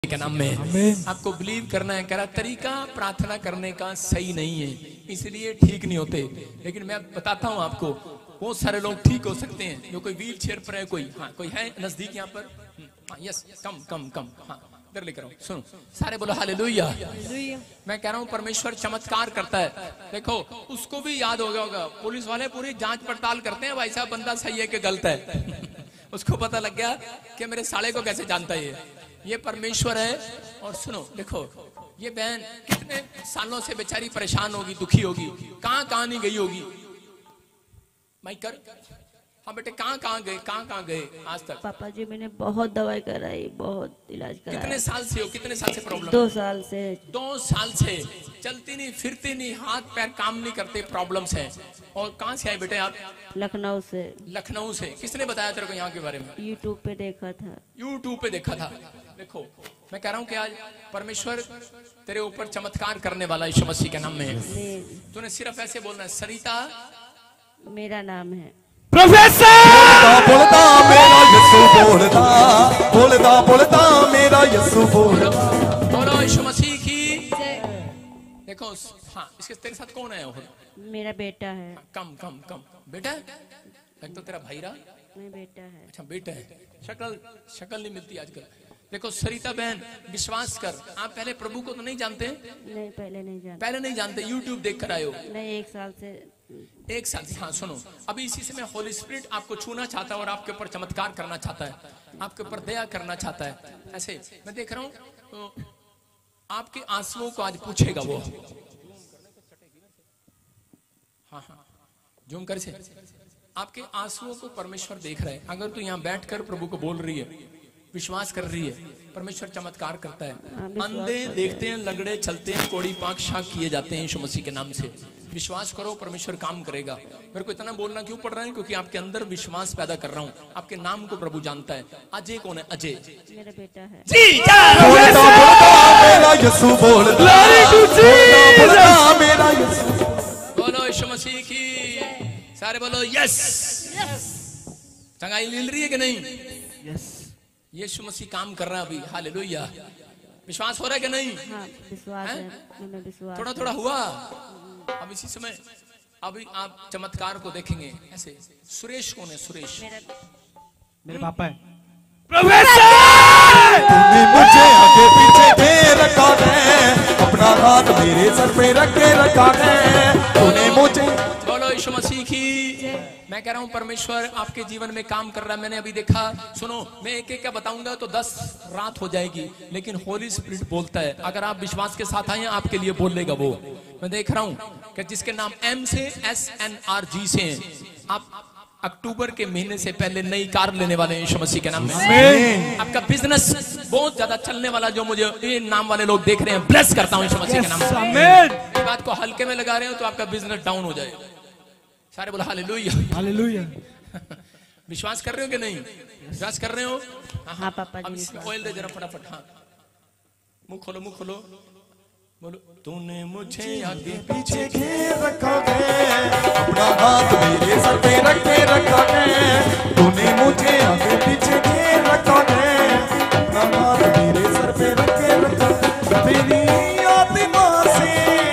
के नाम में आपको बिलीव करना है। कह रहा तरीका प्रार्थना करने का सही नहीं है, इसलिए ठीक नहीं होते। लेकिन मैं बताता हूँ आपको, बहुत सारे लोग ठीक हो सकते हैं। जो कोई व्हील चेयर पर है, कोई है नजदीक यहाँ पर, हाँ यस, कम हाँ इधर लेकर आओ। सुनो सारे बोलो हालेलुया। मैं कह रहा हूँ परमेश्वर चमत्कार करता है। देखो उसको भी याद हो गया होगा, पुलिस वाले पूरी जांच पड़ताल करते हैं, भाई साहब बंदा सही है कि गलत है। उसको पता लग गया कि मेरे साले को कैसे जानता है ये परमेश्वर है। और सुनो देखो, ये बहन कितने सालों से बेचारी परेशान होगी, दुखी होगी, कहां नहीं गई होगी। माइकर, हाँ बेटे कहां गए आज तक? पापा जी मैंने बहुत दवाई कराई, बहुत इलाज कराया। कितने साल से हो, कितने साल से प्रॉब्लम? 2 साल से। 2 साल से चलती नहीं, फिरती नहीं, हाथ पैर काम नहीं करते, प्रॉब्लम्स हैं। और कहाँ से आए बेटे आप? लखनऊ से। लखनऊ से। किसने बताया तेरे को यहाँ के बारे में? यूट्यूब पे देखा था। यूट्यूब पे देखा था। देखो मैं कह रहा हूँ कि आज परमेश्वर तेरे ऊपर चमत्कार करने वाला यीशु मसीह के नाम में। तूने सिर्फ ऐसे बोलना है, सरिता मेरा नाम है। प्रोफेसर बोलता मेरा यीशु बोलता मेरा यीशु बोलता। बोलो यीशु मसीह की। देखो हाँ, इसके तेरे साथ कौन है? मेरा बेटा है। कम बेटा एक तो तेरा भाई रहा। नहीं बेटा है। अच्छा बेटा है। शक्ल नहीं मिलती आजकल। देखो सरिता बहन विश्वास कर, आप पहले प्रभु को तो नहीं जानते? नहीं पहले नहीं जानते। यूट्यूब देख कर आए हो? नहीं 1 साल से। 1 साल से। हाँ सुनो, अभी इसी से मैं होली स्पिरिट आपको छूना चाहता है और आपके ऊपर चमत्कार करना चाहता है, आपके ऊपर दया करना चाहता है। ऐसे मैं देख रहा हूँ तो आपके आंसुओं को आज पूछेगा वो। हाँ जूम कर से आपके आंसुओं को परमेश्वर देख रहा है। अगर तू यहाँ बैठकर प्रभु को बोल रही है, विश्वास कर रही है, परमेश्वर चमत्कार करता है। अंधे देखते हैं, लंगड़े चलते हैं, कोड़ी पाक शाक किए जाते हैं यीशु मसीह के नाम से। विश्वास करो, परमेश्वर काम करेगा। मेरे को इतना बोलना क्यों पड़ रहा है? क्योंकि आपके अंदर विश्वास पैदा कर रहा हूँ। आपके नाम को प्रभु जानता है। अजय कौन है? अजय मेरा बेटा है। बोलो यीशु मसीह की। सारे बोलो यस। चंगाई मिल रही है कि नहीं? यस। यीशु मसीह काम कर रहा है अभी। हालेलुया। विश्वास हो रहा है कि नहीं? हाँ विश्वास है। मैंने विश्वास थोड़ा हुआ। अब इसी समय अभी आप चमत्कार को देखेंगे। ऐसे सुरेश कौन है? सुरेश मेरे पापा है। तूने मुझे आगे पीछे घेर रखा है, अपना हाथ मेरे सर पे रख के रखा है। तूने मुझे। बोलो यीशु मसीह की। मैं कह रहा हूँ परमेश्वर आपके जीवन में काम कर रहा है। मैंने अभी देखा, सुनो मैं एक क्या बताऊंगा तो 10 रात हो जाएगी, लेकिन होली स्पिरिट बोलता है। अगर आप विश्वास के साथ आए, आपके लिए बोलेगा वो। मैं देख रहा हूँ कि जिसके नाम M से SNRG से हैं, आप अक्टूबर के महीने से पहले नई कार लेने वाले हैं यीशु मसीह के नाम में। आपका बिजनेस बहुत ज्यादा चलने वाला, जो मुझे ये नाम वाले लोग देख रहे हैं, ब्लेस करता हूँ यीशु मसीह के नाम में। ये बात को हल्के में लगा रहे हो तो आपका बिजनेस डाउन हो जाएगा। सारे बोला हालेलुया। हालेलुया। विश्वास कर रहे हो कि नहीं? विश्वास कर रहे हो? हाँ पापा जी। ऑयल दे जरा फटाफट। हाँ मुंह खोलो बोलो। तूने मुझे आगे पीछे घेर रखा है, अपना हाथ मेरे सर पे रख के रखा है। तूने मुझे आगे पीछे घेर रखा है, अपना हाथ मेरे सर पे रख के रखा है। मेरी आत्मा से।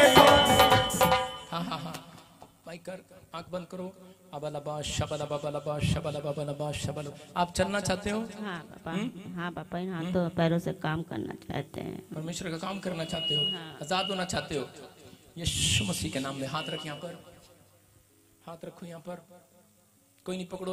हाँ भाई कर, आंख बंद करो। अबलबा शबलबा बलबा शबलबा बलबा शबल। आप चलना चाहते हो? हाँ पापा। हाँ पापा, इन हाथों पैरों से काम करना चाहते हैं। परमेश्वर का काम करना चाहते हो? आजाद होना चाहते हो? यीशु मसीह के नाम में हाथ रख। यहाँ पर हाथ रखो। यहाँ पर कोई नहीं पकड़ो।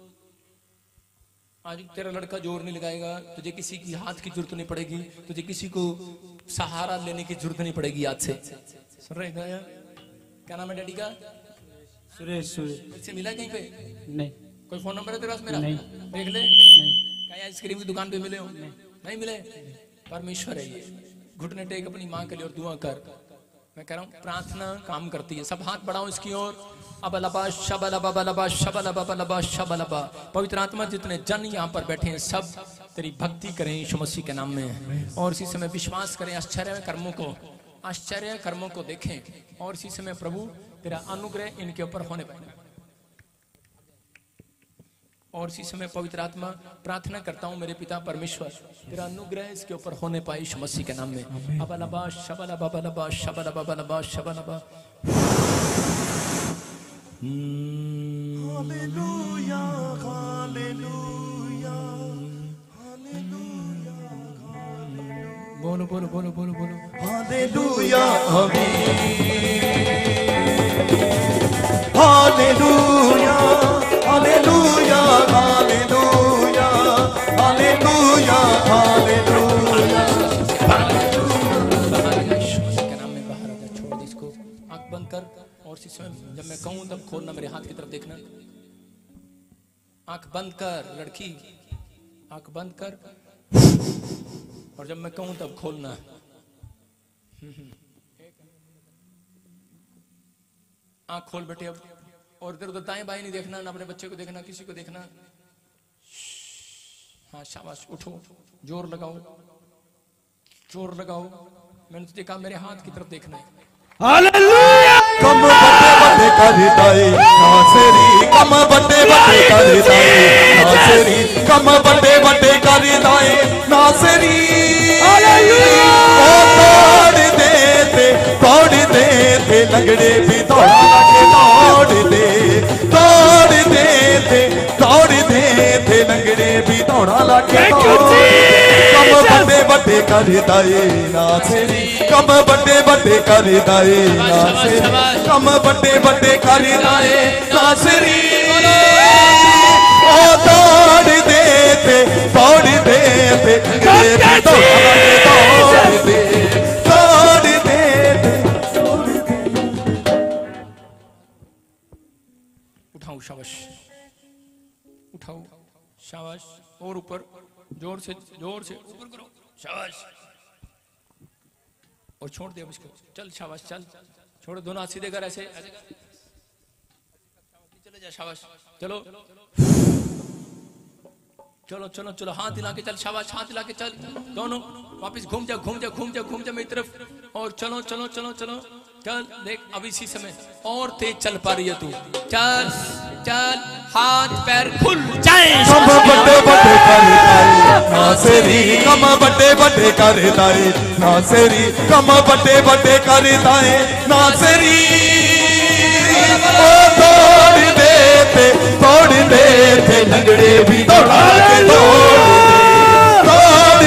आज तेरा लड़का जोर नहीं लगाएगा, तुझे किसी की हाथ की जरूरत नहीं पड़ेगी, तुझे किसी को सहारा लेने की जरूरत नहीं पड़ेगी आज से। सुन रहे हैं? क्या नाम है डैडी का? सुरेश। इससे मिला कहीं पे? नहीं। कोई फोन नंबर है तेरे पास मेरा? नहीं। देख ले। नहीं। क्या आइसक्रीम की दुकान पे मिले हो? नहीं मिले। परमेश्वर है ये। घुटने टेक अपनी माँ के लिए और दुआ कर। मैं कह रहा हूँ प्रार्थना काम करती है। सब हाथ बढ़ाओ इसकी ओर। अबलबा शबलबा बलबा शबलबा बलबा शबलबा। पवित्र आत्मा जितने जन यहाँ पर बैठे हैं, सब तेरी भक्ति करें यीशु मसीह के नाम में। और इसी समय विश्वास करें, आश्चर्य कर्मों को देखें। और इसी समय प्रभु तेरा अनुग्रह इनके ऊपर होने पाए। और इसी समय पवित्र आत्मा प्रार्थना करता हूँ मेरे पिता परमेश्वर, तेरा अनुग्रह इसके ऊपर होने पाए यीशु मसीह के नाम में। अबलबा शबला बबलबा शबला बबलबा शबलबा। हालेलुया हालेलुया हालेलुया बोलो बोलो बोलो बोलो बोलो हालेलुया आमीन hallelujah hallelujah hallelujah hallelujah hallelujah. के नाम में बाहर आजा, छोड़ दे इसको। आंख बंद कर और इसी समय जब मैं कहूँ तब खोलना, मेरे हाथ की तरफ देखना। आंख बंद कर लड़की, आंख बंद कर और जब मैं कहूँ तब खोलना। आंख खोल बेटे अब, और इधर उधर दाएं बाएं नहीं देखना, ना अपने बच्चे को देखना, किसी को देखना। हाँ शाबाश, उठो, जोर लगाओ, जोर लगाओ। मैंने तुझे कहा मेरे हाथ की तरफ देखना है। हालेलुया। कम बटे बटे करताई नासरी, कम बटे बटे करताई नासरी, कम बटे बटे करताई नासरी। हालेलुया। ओ तोड़ देते लंगड़े भी दौड़ा लगे, तोड़ देते लंगड़े भी दौड़ा लगे। कम बटे बटे करताई नासरी, कम बटे बटे करताई नासरी, कम बटे बटे करताई नासरी। ओ तोड़ देते लंगड़े भी दौड़ा लगे, तोड़ देते। उठाओ शाबाश, उठाओ शाबाश, और ऊपर जोर से ऊपर करो, शाबाश। और छोड़ दे अब इसको, चल शाबाश चल, छोड़, दोनों हाथ सीधे कर, ऐसे ऐसे कर, चले जा शाबाश। चलो चलो चलो चलो, हाथ हिला के चल, शाबाश, हाथ हिला के चल, दोनों वापस घूम जा घूम जा घूम जा घूम जा मेरी तरफ, और चलो चलो चलो चलो चल। देख अब इसी समय और तेज चल पा रही है तू, चल चल, हाथ पैर खुल जाए। कम बटे बटे करताई नासरी, कम बटे बटे करताई नासरी, कम बटे बटे करताई नासरी। ओ तोड़ देते लंगड़े भी दौड़ा के, तोड़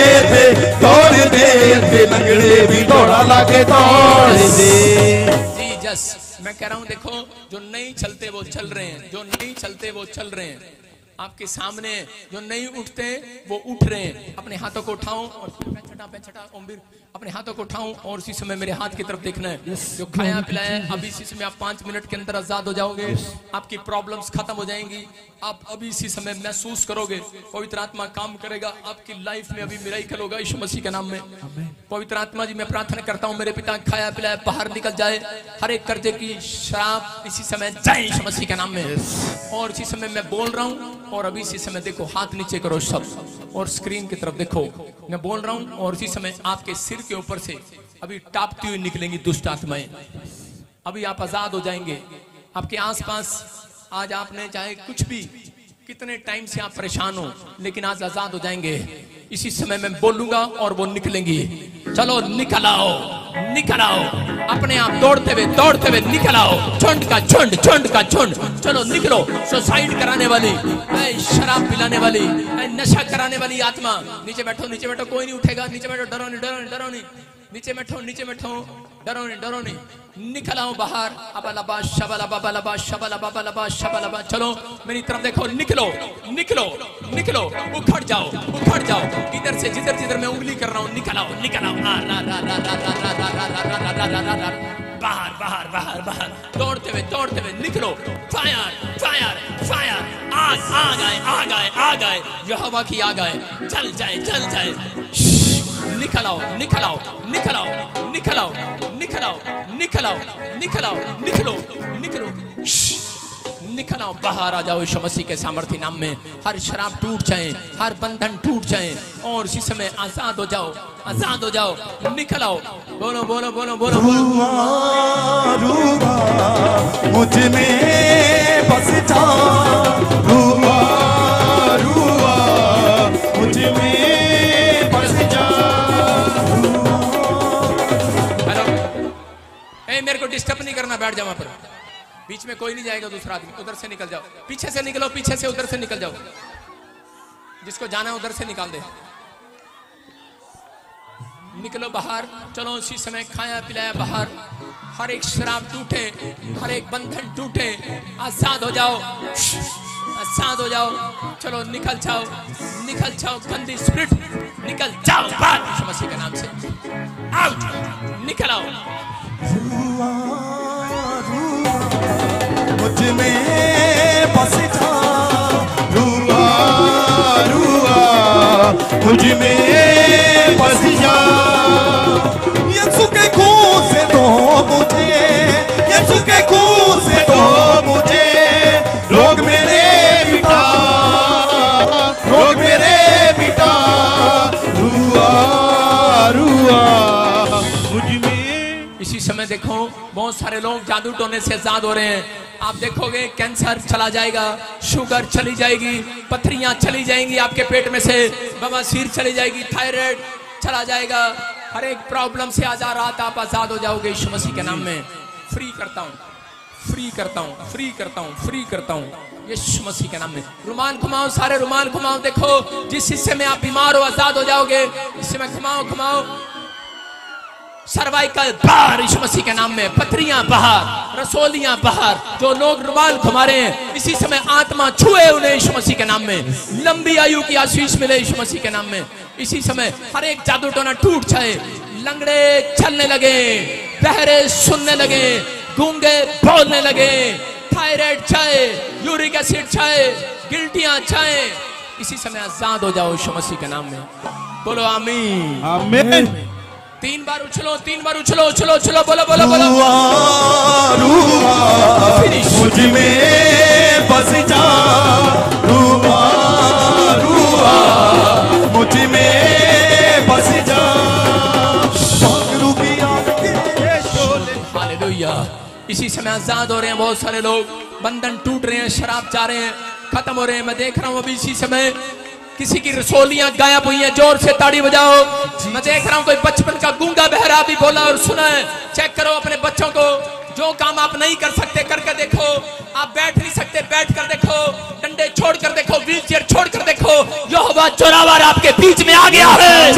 देते लंगड़े भी दौड़ा लागे, तोड़ दे। जी जस मैं कह रहा हूं, देखो जो नहीं चलते वो चल रहे हैं, जो नहीं चलते वो चल रहे हैं आपके सामने, जो नहीं उठते वो उठ रहे हैं। अपने हाथों को उठाओ और छटा ओमवीर, अपने हाथों को उठाऊं और इसी समय मेरे हाथ की तरफ देखना है। जो खाया पिलाया है, अभी इसी समय आप 5 मिनट के अंदर आजाद हो जाओगे, आपकी प्रॉब्लम्स खत्म हो जाएंगी। आप अभी इसी समय महसूस करोगे पवित्र आत्मा काम करेगा आपकी लाइफ में, अभी मिरेकल होगा यीशु मसीह के नाम में। पवित्र आत्मा जी मैं प्रार्थना करता हूँ मेरे पिता, खाया पिलाया बाहर निकल जाए, हर एक कर्जे की शराब इसी समय जाए यीशु मसीह के नाम में। और इसी समय मैं बोल रहा हूँ, और अभी इसी समय देखो, हाथ नीचे करो सब, और स्क्रीन की तरफ देखो, मैं बोल रहा हूँ, और इसी समय आपके सिर के ऊपर से अभी टापती हुई निकलेंगी दुष्ट आत्माएं। अभी आप आजाद हो जाएंगे। आपके आसपास आज आपने चाहे कुछ भी, कितने टाइम से आप परेशान हो, लेकिन आज आजाद हो जाएंगे। इसी समय मैं बोलूंगा और वो निकलेंगी। चलो निकल आओ, निकल आओ, अपने आप दौड़ते हुए निकल आओ, झुंड का झुंड, चलो निकलो। सुसाइड कराने वाली, शराब पिलाने वाली, नशा कराने वाली आत्मा, नीचे बैठो, कोई नहीं उठेगा, नीचे बैठो, डरो नहीं, नीचे बैठो, डरो नहीं, निकल आओ बाहर। अबलबा शबला बबलबा शबला बबलबा शबलबा, चलो मेरी तरफ देखो, निकलो, उखड़ जाओ, इधर से जिधर मैं उंगली कर रहा हूँ, निकल आओ, बाहर, दौड़ते हुए निकलो। फायर, आ गए, यहोवा की आ गए, चल जाए, निकल आओ, निकल आओ, बाहर आ जाओ यीशु मसीह के सामर्थ्य नाम में। हर शराब टूट जाए, हर बंधन टूट जाए, और इसी समय आजाद हो जाओ, निकल आओ। बोलो मुझ में बस जा, डिस्टर्ब नहीं करना, बैठ जाओ वहां पर, बीच में कोई नहीं जाएगा दूसरा आदमी, उधर से निकल जाओ, पीछे से निकलो, पीछे से उधर से निकल जाओ, जिसको जाना है उधर से निकाल दे, निकलो बाहर। चलो उसी समय खाया पिलाया बाहर, हर एक शराब टूटे, हर एक बंधन टूटे, आजाद हो जाओ, आजाद हो जाओ। चलो निकल जाओ, निकल जाओ, गंदी स्पिरिट निकल जाओ बाहर यीशु मसीह के नाम से, आउट, निकल आओ। मुझ में बस जा, रुआ रुआ मुझ में बस जा, यीशु के खून से दो मुझे, यीशु के खून से दो मुझे, रोग मेरे मिटा, रोग मेरे मिटा, रुआ रुआ मुझ में। इसी समय देखो बहुत सारे लोग जादू टोने से आजाद हो रहे हैं। आप देखोगे कैंसर चला जाएगा, शुगर चली जाएगी, पथरियां चली जाएंगी आपके पेट में से, बवासीर चली जाएगी, थायराइड चला जाएगा, हर एक प्रॉब्लम से आजाद रात आप आजाद हो जाओगे यीशु मसीह के नाम में। फ्री करता हूँ, फ्री करता हूँ, फ्री करता हूँ, फ्री करता हूँ यीशु मसीह के नाम में। रुमाल घुमाओ, सारे रुमाल घुमाओ, देखो जिस हिस्से में आप बीमार हो आजाद हो जाओगे, इस समय घुमाओ घुमाओ, सर्वाइकल बाहर यीशु मसीह के नाम में, पथरियां बाहर, रसोलियां बाहर, जो लोग रुमाल घुमा रहे हैं इसी समय आत्मा छुए उन्हें यीशु मसीह के नाम में, लंबी आयु की आशीष मिले यीशु मसीह के नाम में। इसी समय हर एक जादू टोना टूट जाए, लंगड़े चलने लगे, बहरे सुनने लगे, गूंगे बोलने लगे, थायराइड जाए, यूरिक एसिड जाए, गिल्टियां जाए, इसी समय आजाद हो जाओ यीशु मसीह के नाम में। बोलो आमीन, आमीन। 3 बार उछलो, 3 बार उछलो, उछलो उछलो, बोलो बोलो बोलो। रुआ रुआ मुझ में बस जा, रुआ रुआ मुझ में बस जा, हालेलुया। इसी समय आजाद हो रहे हैं बहुत सारे लोग, बंधन टूट रहे हैं, शराब जा रहे हैं, खत्म हो रहे हैं। मैं देख रहा हूँ अभी इसी समय किसी की रसोलियां गायब हुई हैं, जोर से ताड़ी बजाओ। मैं देख रहा हूं कोई बचपन का गूंगा बहरा भी बोला और सुना है। चेक करो अपने बच्चों को, जो काम आप नहीं कर सकते करके देखो, आप बैठ नहीं सकते बैठ कर देखो, डंडे छोड़ कर देखो, व्हील चेयर छोड़ कर देखो, यहोवा जोरावर आपके बीच में आ गया है।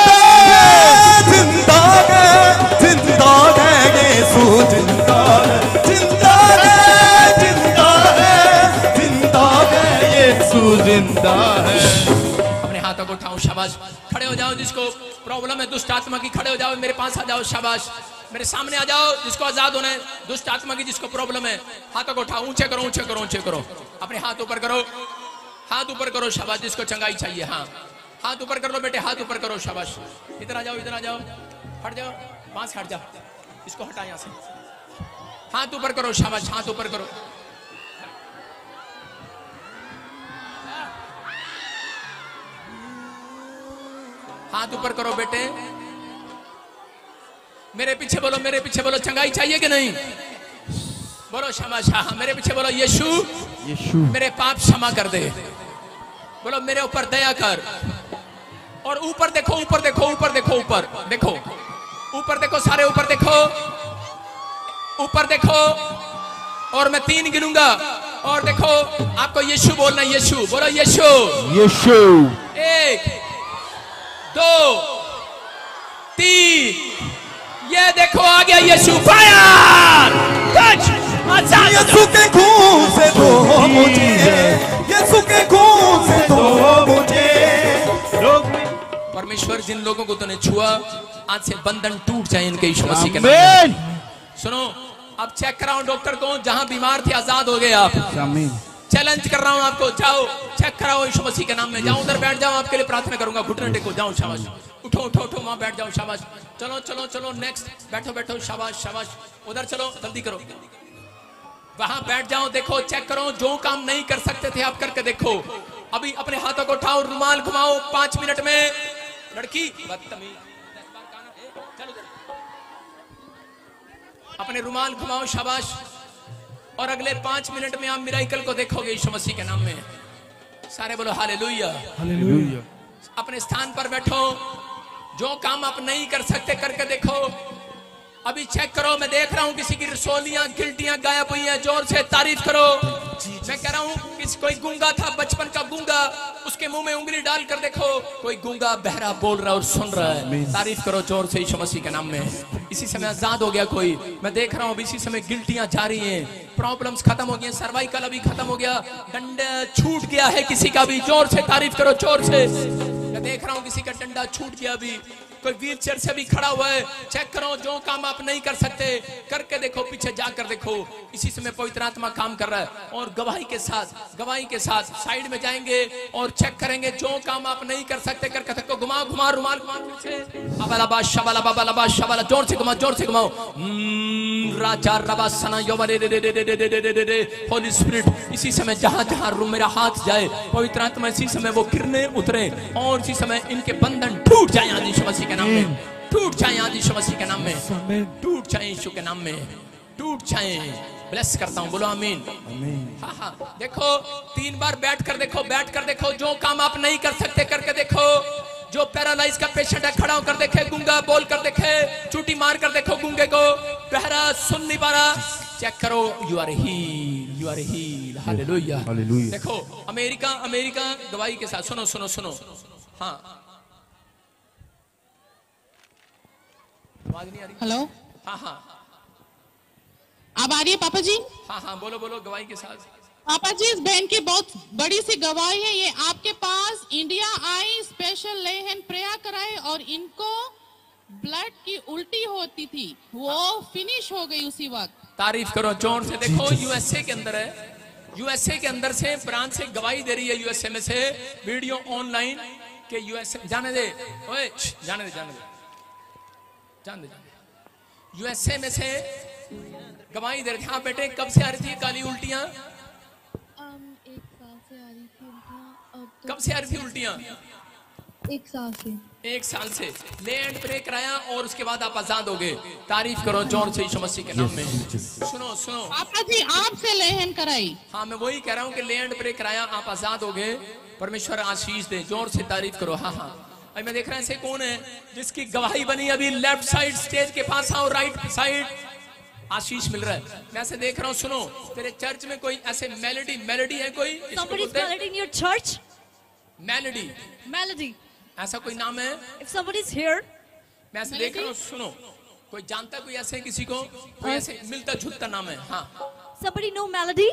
जिंदा है, जिंदा है यीशु, जिंदा है, जिंदा है, जिंदा है, जिंदा है यीशु, जिंदा है। अपने हाथों को उठाओ, शाबाश। खड़े हो जाओ, जिसको प्रॉब्लम है दुष्ट आत्मा की, खड़े हो जाओ, मेरे पास आ जाओ, शाबाश। मेरे सामने आ जाओ, जिसको आजाद होना है दुष्ट आत्मा की, जिसको प्रॉब्लम है, हाथों को उठाओ, ऊंचे करो, ऊंचे करो, ऊंचे करो, अपने हाथ ऊपर करो, हाथ ऊपर करो, शाबाश। जिसको चंगाई चाहिए, हाँ हाथ ऊपर कर लो बेटे, हाथ ऊपर करो, शाबाश। इधर आ जाओ, इधर आ जाओ, हट जाओ, वहां से हट जाओ, इसको हटा यहां से, हाथ ऊपर करो, शाबाश, हाथ ऊपर करो। हाथ ऊपर करो बेटे, मेरे पीछे बोलो, मेरे पीछे बोलो, चंगाई चाहिए कि नहीं? बोलो शाबाश, हाँ मेरे पीछे बोलो, यीशु यीशु मेरे पाप क्षमा कर दे। बोलो मेरे ऊपर दया कर। और ऊपर देखो, ऊपर देखो, ऊपर देखो, ऊपर देखो, ऊपर देखो, सारे ऊपर देखो, ऊपर देखो। और मैं 3 गिनूंगा और देखो, आपको यीशु बोलना, यीशु बोलो, यीशु यीशु। 1 2 3, ये देखो आ गया यीशु। फायर टच, यीशु के खून से धो मुझे, यीशु के खून से धो मुझे। परमेश्वर जिन लोगों को तूने छुआ, आज से बंधन टूट जाए इनके यीशु मसीह के नाम में। सुनो, अब चेक कराओ डॉक्टर को, जहां बीमार थे आजाद हो गए आप। चैलेंज कर रहा हूं आपको, जाओ चेक कराओ यीशु मसीह के नाम में। जाओ उधर बैठ जाओ, आपके लिए प्रार्थना करूंगा, घुटने टेको, जाओ, शाबाश। उठो उठो उठो, वहां बैठ जाओ, शाबाश। चलो चलो चलो, नेक्स्ट, बैठो बैठो, शाबाश शाबाश। उधर चलो, जल्दी करो, वहां बैठ जाओ, देखो चेक करो, जो काम नहीं कर सकते थे आप करके देखो। अभी अपने हाथों को उठाओ, रुमाल घुमाओ 5 मिनट में। लड़की बदतमीज, चलो अपने रुमाल घुमाओ, शाबाश। और अगले 5 मिनट में आप मिराकल को देखोगे यीशु मसीह के नाम में। सारे बोलो हालेलुया, हालेलुया। अपने स्थान पर बैठो, जो काम आप नहीं कर सकते करके देखो। अभी चेक करो, मैं देख रहा हूँ किसी की रसोलियां गिल्टियां गायब हुई हैं। जोर से तारीफ करो। मैं कह रहा हूँ किसी कोई गूंगा था, बचपन का गूंगा, उसके मुंह में उंगली डाल कर देखो, कोई गूंगा बहरा बोल रहा है और सुन रहा है। तारीफ करो जोर से यीशु मसीह के नाम में। इसी समय आजाद हो गया कोई, मैं देख रहा हूँ अभी इसी समय गिल्टियां जा रही हैं, प्रॉब्लम्स खत्म हो गई, सर्वाइकल अभी खत्म हो गया, डंडा छूट गया है किसी का भी। जोर से तारीफ करो, जोर से। मैं देख रहा हूँ किसी का डंडा छूट गया अभी, कोई व्हील चेयर से भी खड़ा हुआ है। चेक करो, जो काम आप नहीं कर सकते करके देखो, पीछे जाकर देखो, इसी समय पवित्र आत्मा काम कर रहा है। और गवाही के साथ साइड में जाएंगे और चेक करेंगे, जो काम आप नहीं कर सकते करके देखो। घुमाओ घुमाओ रुमाल अबला शबला बबला शबला, जोर से घुमाओ, जोर से घुमाओ। राजा रबा सना योवरे होली स्पिरिट, इसी समय जहां जहां मेरा हाथ जाए पवित्र आत्मा इसी समय वो किरणें उतरे और इसी समय इनके बंधन टूट जाए आज यीशु मसीह के नाम में, टूट जाए आज यीशु मसीह के नाम में, टूट जाए यीशु के नाम में, टूट जाए। ब्लेस करता हूं, बोलो आमीन। हाँ हाँ, देखो 3 बार बैठ कर देखो, जो काम आप नहीं कर सकते करके देखो। जो पैरालाइज का पेशेंट है खड़ा होकर देखे, गूंगा बोल कर देखे, चूटी मार कर देखो गूंगे को, बहरा सुन नहीं पा रहा, चेक करो, you are heal, you are heal, hallelujah. देखो अमेरिका गवाही के साथ, सुनो। हाँ, आवाज नहीं आ रही? हेलो, हाँ, अब आ रही है पापा जी? हाँ, बोलो गवाही के साथ। पापा जी, इस बहन की बहुत बड़ी सी गवाही है। ये आपके पास इंडिया आई, स्पेशल लेहन प्रेयर कराए और इनको ब्लड की उल्टी होती थी, वो फिनिश हो गई उसी वक्त। तारीफ करो जोर से। देखो यूएसए के अंदर है, यूएसए के अंदर से ब्रांच से गवाही दे रही है, यूएसए में से वीडियो ऑनलाइन के यूएसए जाने दे, ओए जाने दे। यूएसए में से गवाही दे रहे थे। हाँ बेटे, कब से आ रही थी काली उल्टियां? 1 साल से आ रही थी उल्टियां। अब तो कब से आ रही थी उल्टियां? 1 साल से। 1 साल से ले एंड प्रे कराया और उसके बाद आप आजाद हो गए। तारीफ करो जोर से यीशु मसीह के नाम में। सुनो पापा जी, आपसे लेहन कराई। हाँ, मैं वही कह रहा हूँ कि ले एंड प्रे कराया, आप आजाद हो गए। परमेश्वर आशीष दे, जोर से तारीफ करो। हाँ, अभी मैं देख रहा हूँ ऐसे कौन है जिसकी गवाही बनी अभी लेफ्ट साइड स्टेज के पास आओ, राइट साइड आशीष मिल रहा है। मैं ऐसे देख रहा हूँ, सुनो, तेरे चर्च में कोई ऐसे मेलोडी है कोई? Somebody's melody in your church? Melody ऐसा कोई नाम है? If somebody's here, मैं ऐसे देख रहा हूँ, सुनो, कोई जानता कोई ऐसे किसी को, कोई ऐसे मिलता जुलता नाम है? हाँ, somebody know melody?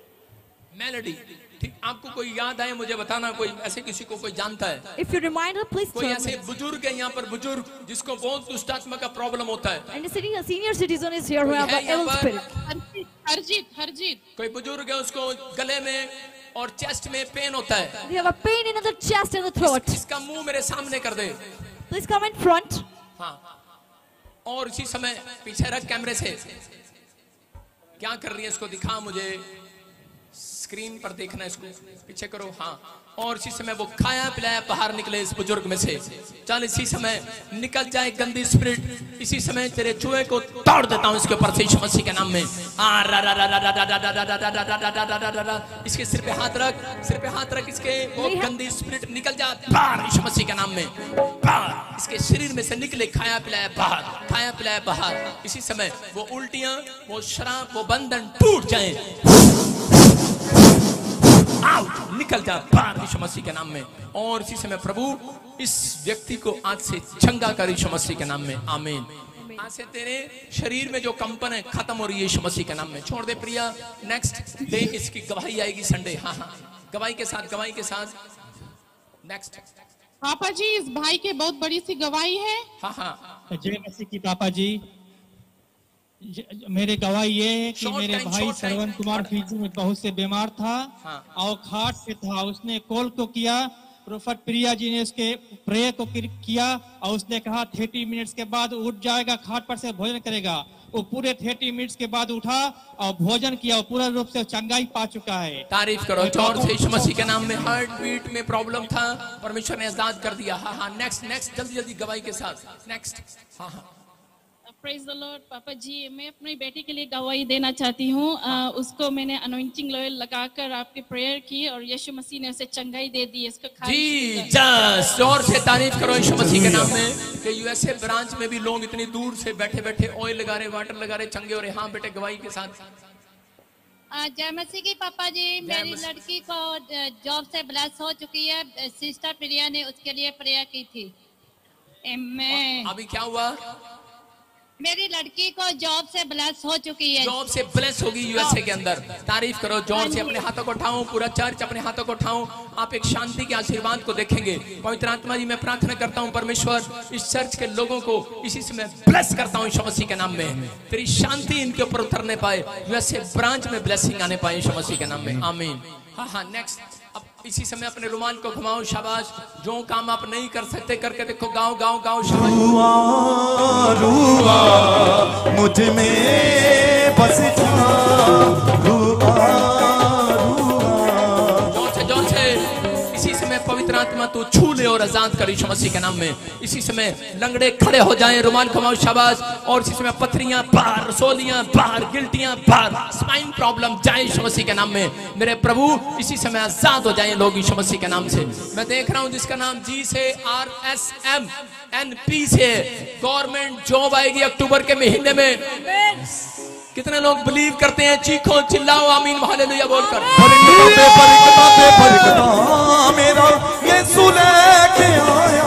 ठीक, आपको कोई याद आए मुझे बताना, कोई ऐसे किसी को कोई जानता है? If you remind her, please कोई tell ऐसे me. बुजुर्ग है यहाँ पर, बुजुर्ग जिसको बहुत दुष्ट आत्मा का प्रॉब्लम होता है? And sitting a senior citizen is here who have an evil spirit. Harjeet, कोई बुजुर्ग है, उसको गले में और चेस्ट में पेन होता है, They have a pain in the chest and the throat. इसका मुंह मेरे सामने कर दे। Please come in front. हाँ, और इसी समय पीछे रख कैमरे से, क्या कर रही है इसको दिखा मुझे, स्क्रीन पर देखना, इसको पीछे करो। हाँ, और इसी समय वो खाया पिलाया बाहर निकले इस बुजुर्ग में से। चल इसी समय निकल जाए गंदी स्पिरिट, इसी समय तेरे चूहे को तोड़ देता हूँ इसके ऊपर से यीशु मसीह के नाम में। इसके सिर पे हाथ रख, इसके वो गंदी स्पिरिट निकल जा बाहर यीशु मसीह के नाम में, बाहर इसके शरीर में से निकले, खाया पिलाया बाहर। इसी समय वो उल्टियां, वो शराब, वो बंधन टूट जाए, आउट, निकल जा बाहर यीशु मसीह के नाम में। और इसी समय प्रभु इस व्यक्ति को आज से चंगा कर यीशु मसीह के नाम में, आमीन। आज से तेरे शरीर में जो कंपन है खत्म हो रही है यीशु मसीह के नाम में। छोड़ दे प्रिया, नेक्स्ट डे इसकी गवाही आएगी संडे। हाँ, गवाही के साथ नेक्स्ट। पापा जी, इस भाई के बहुत बड़ी सी गवाही है। हाँ, जय मसीह की पापा जी। मेरे गवाही ये है कि मेरे भाई श्रवण कुमार फिजी में बहुत से बीमार था और खाट से था। उसने कॉल को किया, प्रोफेट प्रिया जी ने उसके प्रेयर को किया और उसने कहा 30 मिनट्स के बाद उठ जाएगा, खाट पर से भोजन करेगा। वो पूरे 30 मिनट्स के बाद उठा और भोजन किया और पूरा रूप से चंगाई पा चुका है। तारीफ करो जोर से यीशु मसीह के नाम में। हार्ट बीट में प्रॉब्लम था, परमेश्वर ने आजाद कर दिया। हाँ, नेक्स्ट जल्दी गवाही के साथ नेक्स्ट। हाँ, प्रेज द लॉर्ड। पापा जी, मैं अपनी बेटी के लिए गवाही देना चाहती हूँ। उसको मैंने अनॉइंटिंग ऑयल लगाकर आपकी प्रेयर की और यीशु मसीह ने उसे चंगाई दे दी। इसको जी जस जोर से तारीफ करो यीशु मसीह के नाम में कि यूएसए ब्रांच में भी लोग इतनी दूर से बैठे बैठे ऑयल लगा रहे, वाटर लगा रहे, चंगे हो रहे। हाँ बेटे, गवाही के साथ। जय मसीह की पापा जी। मेरी लड़की को जॉब से ब्लेस हो चुकी है। सिस्टर प्रिया ने उसके लिए प्रेयर की थी। अभी क्या हुआ? मेरी लड़की को जॉब से ब्लेस हो चुकी है। जॉब से ब्लेस होगी यूएसए के अंदर। तारीफ करो जोर से। अपने हाथों को उठाओ, पूरा चर्च अपने हाथों को उठाओ। आप एक शांति के आशीर्वाद को देखेंगे। पवित्र आत्मा जी, मैं प्रार्थना करता हूँ परमेश्वर, इस चर्च के लोगों को इसी से मैं ब्लेस करता हूँ यीशु मसीह के नाम में। तेरी शांति इनके ऊपर उतरने पाए, यूएसए ब्रांच में ब्लेसिंग आने पाए यीशु मसीह के नाम में। आमीन। हाँ, नेक्स्ट। अब इसी समय अपने रुमाल को घुमाओ। शाबाश। जो काम आप नहीं कर सकते करके देखो। गाओ गाओ गाओ। शाबाश। रुआ मुझ में बस जा, रुआ जोर से इसी समय पवित्र आत्मा तू छू ले और आजाद कर यीशु मसीह के नाम में। इसी समय लंगड़े खड़े हो जाएं, रुमाल घुमाओ। शाबाश। और इसी समय पथरियां बाहर, रसोलियां बाहर, गिल्टियां बाहर, स्पाइन प्रॉब्लम जाए यीशु मसीह के नाम में। मेरे प्रभु, इसी समय आजाद हो जाएं लोग यीशु मसीह के नाम से। मैं देख रहा हूं जिसका नाम जी से RSMNP से गवर्नमेंट जॉब आएगी अक्टूबर के महीने में। कितने लोग बिलीव करते हैं? चीखो, चिल्लाओ, आमीन, हालेलुया बोलकर। मेरा यीशु लेके आया।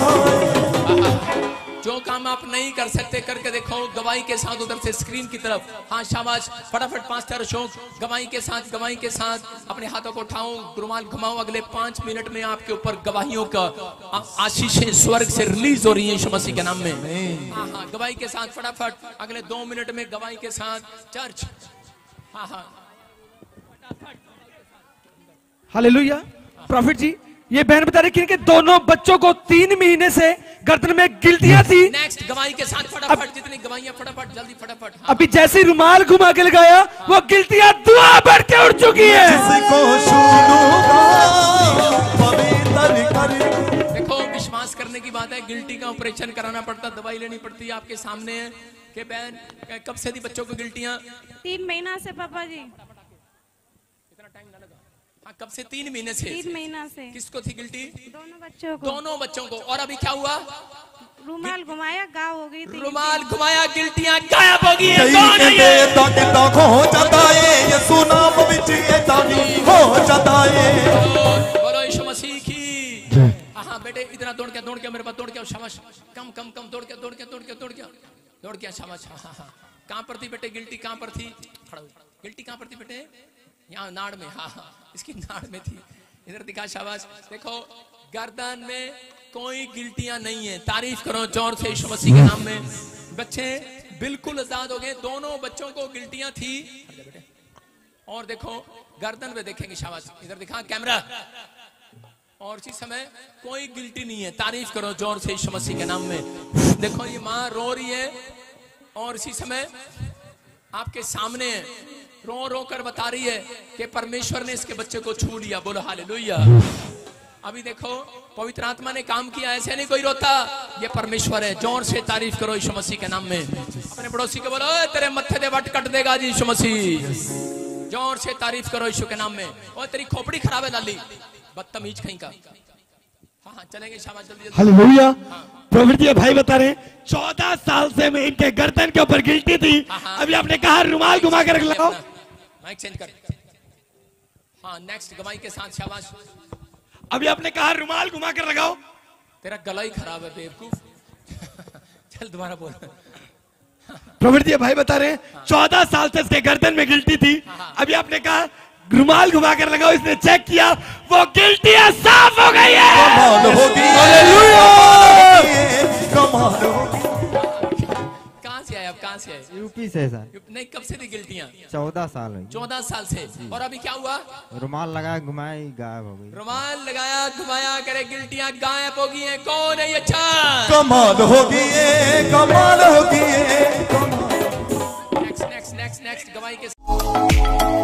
जो काम आप नहीं कर सकते करके देखो गवाही के साथ उधर से स्क्रीन की तरफ। हाँ शाबाश। फटाफट पास्टर अशोक गवाही के साथ अपने हाथों को उठाओ, रुमाल घुमाओ। अगले 5 मिनट में आपके ऊपर गवाहियों का आशीषें स्वर्ग से रिलीज हो रही है यीशु मसीह के नाम में। हाँ, गवाही के साथ फटाफट अगले 2 मिनट में गवाही के साथ चर्च। हाँ। हालेलुया। प्रॉफिट जी, ये बहन बता रही कि इनके दोनों बच्चों को 3 महीने से गर्दन में गिल्टियां थी। नेक्स्ट गवाही के साथ फटाफट। जितनी गवाहियां फटाफट, जल्दी फटाफट। अभी जैसे ही रुमाल घुमा के लगाया, वो गिल्टियां दुआ बढ़ के उठ चुकी है। देखो, विश्वास करने की बात है। गिल्टी का ऑपरेशन कराना पड़ता, दवाई लेनी पड़ती है। आपके सामने है कि बहन कब से थी बच्चों को गिल्टियां? 3 महीना से पापा जी। कितना टाइम ना लगा? हाँ, कब से? 3 महीने से। 3 महीना से। किसको थी गिल्टी? दोनों बच्चों को। दोनों बच्चों को। और अभी क्या हुआ? रुमाल घुमाया, गायब हो गई थी। रुमाल घुमाया, गिल्टियां गायब हो गई है। बोलो यीशु मसीह की। हाँ बेटे, इतना दौड़ के मेरे पास दौड़ के। शाबाश। कम दौड़ के शाबाश। हाँ। कहाँ पर थी बेटे गिल्टी? कहाँ पर थी? खड़ा हो। गिल्टी कहाँ पर थी बेटे? यहाँ नाड़ में। हाँ, इसकी नाड़ में थी। इधर दिखा। शाबाश। देखो, गर्दन में कोई गिल्टियां नहीं है। तारीफ करो जोर से यीशु मसीह के नाम में। बच्चे बिल्कुल आजाद हो गए। दोनों बच्चों को गिल्टियां थी। और देखो गर्दन में देखेंगे। शाबाश। इधर दिखा कैमरा। और इसी समय कोई गिल्टी नहीं है। तारीफ करो जोर से यीशु मसीह के नाम में। देखो, ये माँ रो रही है और इसी समय आपके सामने रो कर बता रही है कि परमेश्वर ने इसके बच्चे को छू लिया। बोलो हालेलुया। अभी देखो, पवित्र आत्मा ने काम किया। ऐसे नहीं कोई रोता, ये परमेश्वर है। जोर से तारीफ करो यीशु मसीह के नाम में। अपने पड़ोसी को बोलो, तेरे मत्थे दे वट कट देगा जी यीशु मसीह। जोर से तारीफ करो यीशु के नाम में। और तेरी खोपड़ी खराब है लाली, बदतमीज कहीं का। हाँ, चलेंगे शाबाश, जल्दी। हालेलुया। प्रॉफिट जी भाई बता रहे 14 साल से मैं इनके गर्दन के ऊपर गिल्टी थी। अभी आपने कहा रुमाल घुमा कर रख लो। माइक चेंज कर। हाँ, नेक्स्ट गवाही के साथ। शाबाश। अभी आपने कहा रुमाल घुमा कर लगाओ। तेरा गला ही खराब है बेवकूफ। चल दोबारा बोल। प्रॉफिट जी भाई बता रहे 14 साल से इसके गर्दन में गिल्टी थी। अभी आपने कहा रुमाल घुमा कर लगाओ। इसने चेक किया, वो गिल्टियां साफ हो गई है। कमाल हो गई। कहाँ से आए आप? कहाँ से आए? यूपी से सर। नहीं, कब से थी गिल्टियां? 14 साल हुई। 14 साल से। और अभी क्या हुआ? रुमाल लगाया, घुमाई, गायब हो गई। रुमाल लगाया, घुमाया करे, गिल्टियां गायब हो गई हैं। कौन है ये? अच्छा, कमाल हो गई है, कमाल हो गई है। नेक्स्ट गवाही के